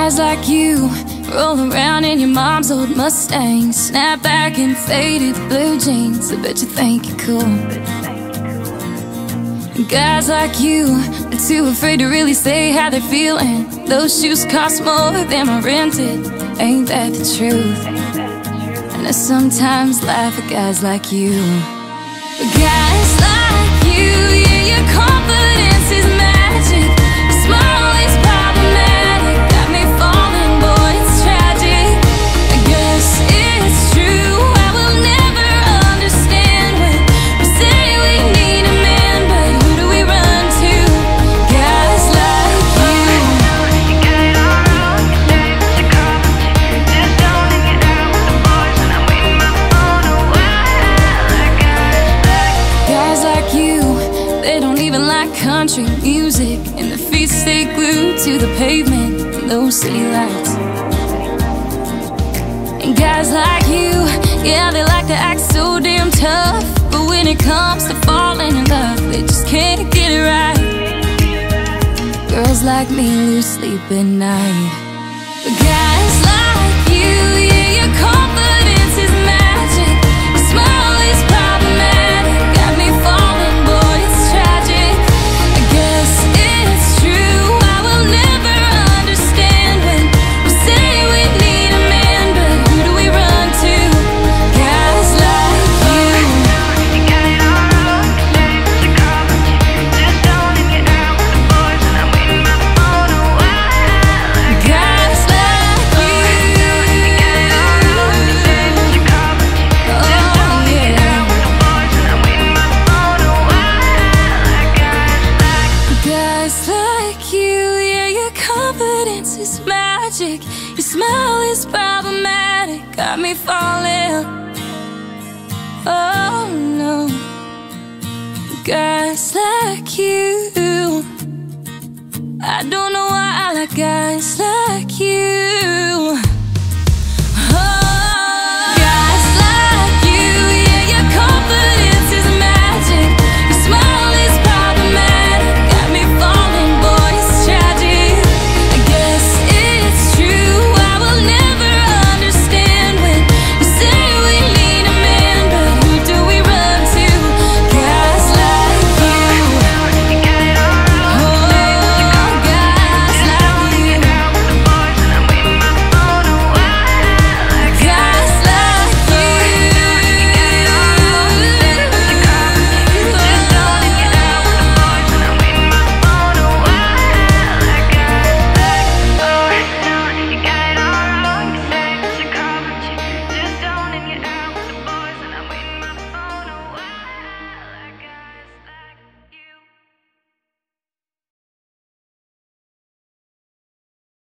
Guys like you roll around in your mom's old Mustang, snapback and faded blue jeans. I bet you think you're cool. Guys like you are too afraid to really say how they're feeling. Those shoes cost more than my rented. Ain't that the truth? And I sometimes laugh at guys like you. But guys like you, yeah, your confidence is magic. Your smile is problematic. Got me falling, boy, it's tragic. I guess it's true, I will never understand when we say we need a man, but who do we run to? Guys like you. You got it all wrong, you say that you're coming to. Just don't hang it out with the boys, and I'm waiting my phone a while. Guys like you, they don't even like country music, and their feet stay glued to the pavement in those city lights. And guys like you, yeah, they like to act so damn tough, but when it comes to falling in love, they just can't get it right. Girls like me lose sleep at night. But guys like you, yeah, your confidence is magic. Your smile is problematic. Got me falling, boy, it's tragic. I guess it's true, I will never understand when we say we need a man, but who do we run to? Guys like you. You got it all wrong, you say that you're coming to. Just don't hang it out with the boys, and I'm waiting my phone a while. Guys like you. You got it all wrong, you say that you're coming to. Just don't hang it out with the boys, and I'm waiting my phone a while. Guys like you, yeah, your confidence is magic. Your smile is problematic. Got me falling. Oh no. Guys like you, I don't know why I like guys like you.